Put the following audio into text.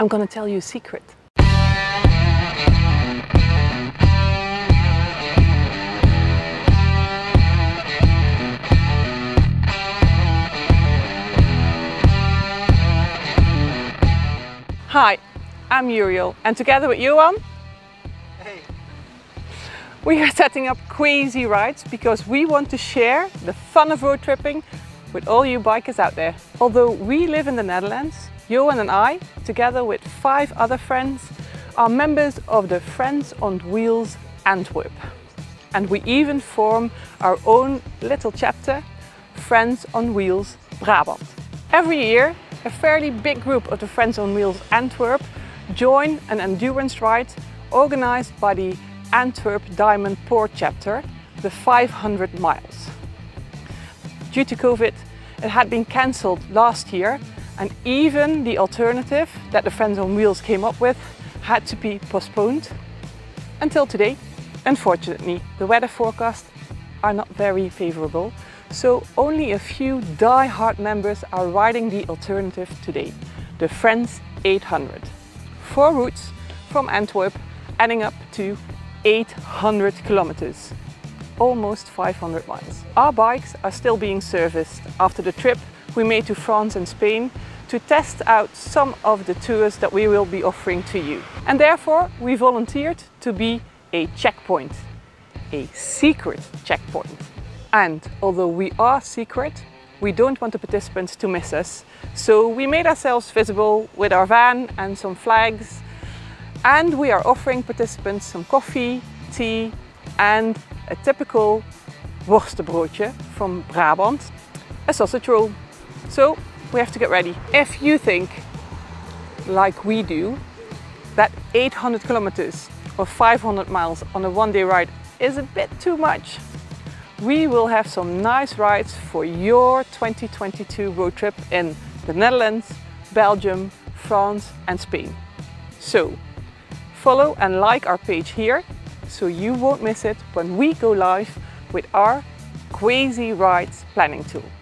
I'm gonna tell you a secret. Hi, I'm Muriel, and together with Johan, we are setting up Quazy Rides because we want to share the fun of road tripping with all you bikers out there. Although we live in the Netherlands, Johan and I, together with 5 other friends, are members of the Friends on Wheels Antwerp. And we even form our own little chapter, Friends on Wheels Brabant. Every year, a fairly big group of the Friends on Wheels Antwerp join an endurance ride organized by the Antwerp Diamond Port chapter, the 500 miles. Due to COVID, it had been cancelled last year, and even the alternative that the Friends on Wheels came up with had to be postponed until today. Unfortunately, the weather forecasts are not very favorable, so only a few die-hard members are riding the alternative today, the Friends 800. 4 routes from Antwerp, adding up to 800 kilometers, almost 500 miles. Our bikes are still being serviced after the trip we made to France and Spain to test out some of the tours that we will be offering to you. And therefore we volunteered to be a checkpoint, a secret checkpoint. And although we are secret, we don't want the participants to miss us. So we made ourselves visible with our van and some flags. And we are offering participants some coffee, tea and a typical worstenbroodje from Brabant, a sausage roll. So we have to get ready. If you think, like we do, that 800 kilometers or 500 miles on a one-day ride is a bit too much, we will have some nice rides for your 2022 road trip in the Netherlands, Belgium, France and Spain. So follow and like our page here so you won't miss it when we go live with our Quazy Rides planning tool.